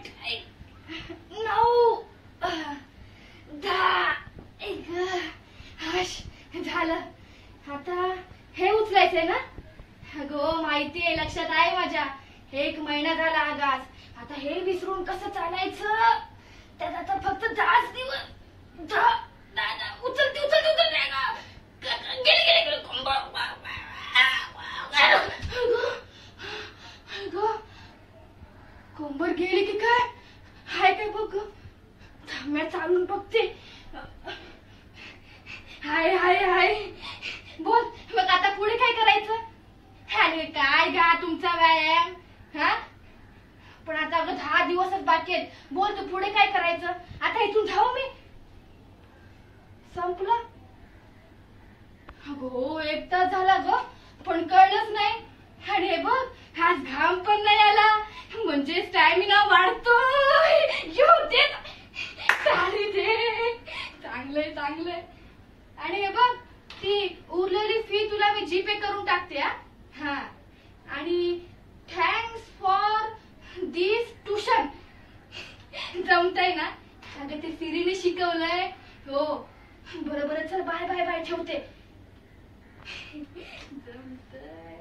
8 9 10 झालं. आता हे उचलायचंय ना? अगं माहितीये, लक्षात आहे माझ्या. 1 महिना झाला आगास. आता हे विसरून कसं चालायचं? त्यात आता फक्त 10 दिवस. उचलते गेले कोंबर गेली की काय? हाय काय बघ. थांब्या चालून बघते. हाय हाय हाय. बोल मग आता पुढे काय करायचं? अरे काय गा तुमचा व्यायाम. हा पण आता अगं 10 दिवसच बाकी आहेत. बोल तू पुढे काय करायचं? आता इथून जाऊ मी? संपलं? अगो 1 तास झाला ग, पण कळलंच नाही. आणि हे बघ, आज घाम पण नाही आला, म्हणजे स्टॅमिना वाढतोय. चांगलंय. आणि हे बघ, ती उरलेली फी तुला मी जीपे करून टाकते. हा आणि थँक्स फॉर दिस ट्युशन. जमतंय ना? अगं ते सिरीने शिकवलंय. हो बरोबर. चल बाय बाय बाय, ठेवते. जमतंय.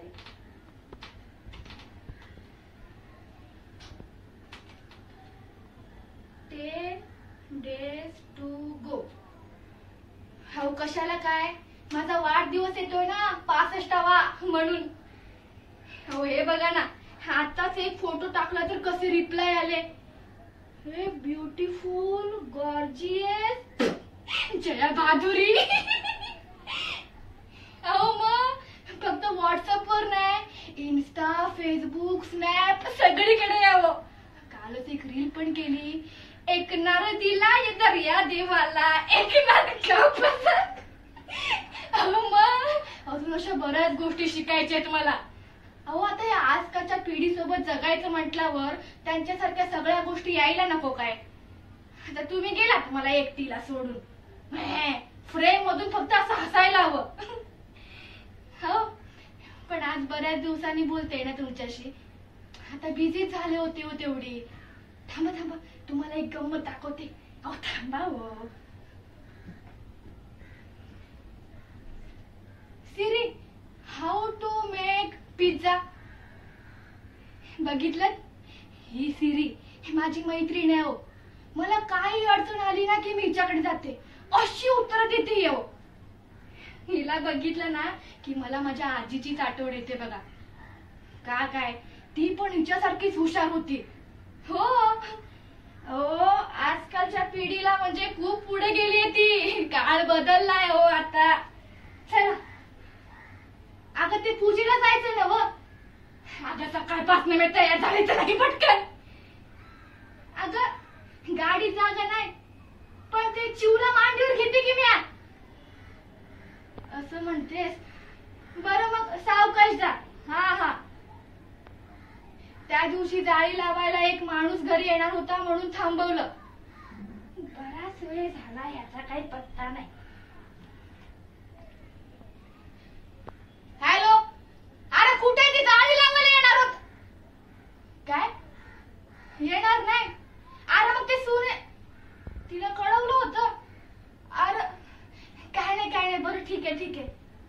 10 days to go. हो कशाला काय? माझा वाढदिवस येतोय ना, 65वा, म्हणून. हो हे बघा ना, आताच एक फोटो टाकला तर कसे रिप्लाय आले. हे ब्युटिफुल गॉर्जियस जया भादुरी. अहो मग फक्त व्हॉट्सअपवर नाही, इन्स्टा, फेसबुक, स्नॅप सगळीकडे यावं. कालच एक रील पण केली. ऐकणार दिला ये दर्या देवाला, ऐकणार का? अहो मग अजून अशा बऱ्याच गोष्टी शिकायच्या आहेत मला. अहो आता या आजकालच्या पिढीसोबत जगायचं म्हटल्यावर त्यांच्यासारख्या सगळ्या गोष्टी यायला नको काय? आता तुम्ही गेलात मला एकटीला सोडून. फ्रेम मधून फक्त असं हसायला हवं. हो पण आज बऱ्याच दिवसांनी बोलते ना तुमच्याशी. आता बिझी झाले होते हो तेवढी. थांबा तुम्हाला एक गंमत दाखवते. अहो थांबा हो. Siri, how to make pizza. बघितलं? ही सिरी माझी मैत्रीण आहे हो. मला काही अडचण आली ना की मी हिच्याकडे जाते, अशी उत्तर देते हो. हिला बघितलं ना की मला माझ्या आजीचीच आठवण येते बघा. का काय, ती पण हिच्यासारखीच हुशार होती. हो आजकालच्या पिढीला म्हणजे खूप पुढे गेली आहे ती. काळ बदललाय हो आता. चला अगं ते पूजेला जायचं ना व. अगं सकाळपासून मी तयार झाले तर नाही पटकन. अगं गाडी जागा नाही, पण ते चिवला मांडीवर घेते की मी. असं म्हणतेस? बरं मग सावकाश जा. हा त्या दिवशी जाळी लावायला एक माणूस घरी येणार होता म्हणून थांबवलं. बराच वेळ झाला याचा काही पत्ता नाही. हॅलो, अरे कुठे ती जाळी लावायला येणार होत? काय येणार नाही? अरे मग ते सुने तिला कळवलं होतं. अरे काय नाही बरं ठीक आहे.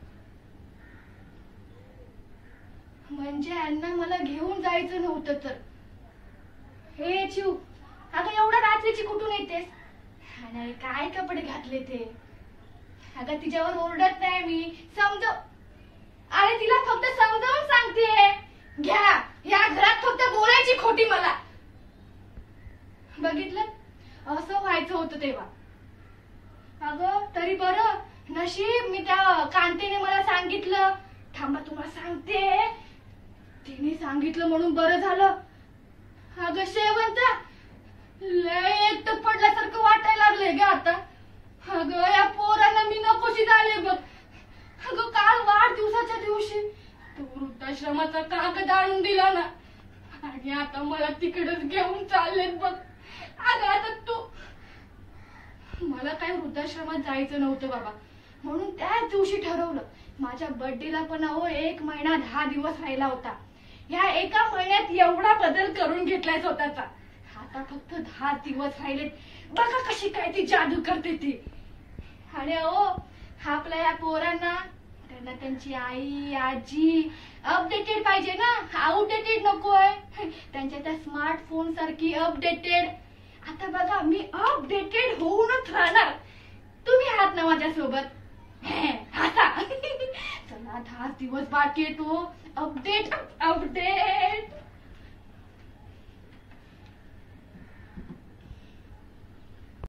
म्हणजे यांना मला घेऊन जायचं नव्हतं तर. हे चिव, अगं एवढ्या रात्रीची कुठून येतेस? आणि काय कपडे घातले ते? अगं तिच्यावर ओरडत नाही मी, समजव. अरे तिला फक्त समजावून सांगते. घ्या, या घरात फक्त बोलायची खोटी मला. बघितलं, असं व्हायचं होतं तेव्हा. अगं तरी बरं नशीब मी त्या कांतीने मला सांगितलं. थांबा तुम्हाला सांगते. तिने सांगितलं म्हणून बरं झालं. अगं शेवंता, लय एकटं पडल्यासारखं वाटायला लागलंय ग आता. अगं या पोरांना मी नकोशी झाले बघ. अगं काल वाढदिवसाच्या दिवशी तो वृद्धाश्रमाचा कागद आणून दिला ना, आणि आता मला तिकडेच घेऊन चाललेत बघ. अगं आता तू, मला काय वृद्धाश्रमात जायचं नव्हतं बाबा, म्हणून त्याच दिवशी ठरवलं. माझ्या बर्थडेला पण 1 महिना 10 दिवस राहिला होता. या एका महिन्यात एवढा बदल करून घेतलाय स्वतःचा. आता फक्त 10 दिवस राहिलेत. बघा कशी काय ती जादू करते ती. आणि अहो आपल्या या पोरांना त्यांना त्यांची आई आजी अपडेटेड पाहिजे ना, आउटडेटेड नकोय. त्यांच्या त्या स्मार्टफोन सारखी अपडेटेड. आता बघा मी अपडेटेड होऊनच राहणार. तुम्ही आहात ना माझ्यासोबत. हसा. चला 10 दिवस बाकी आहे तो. Update update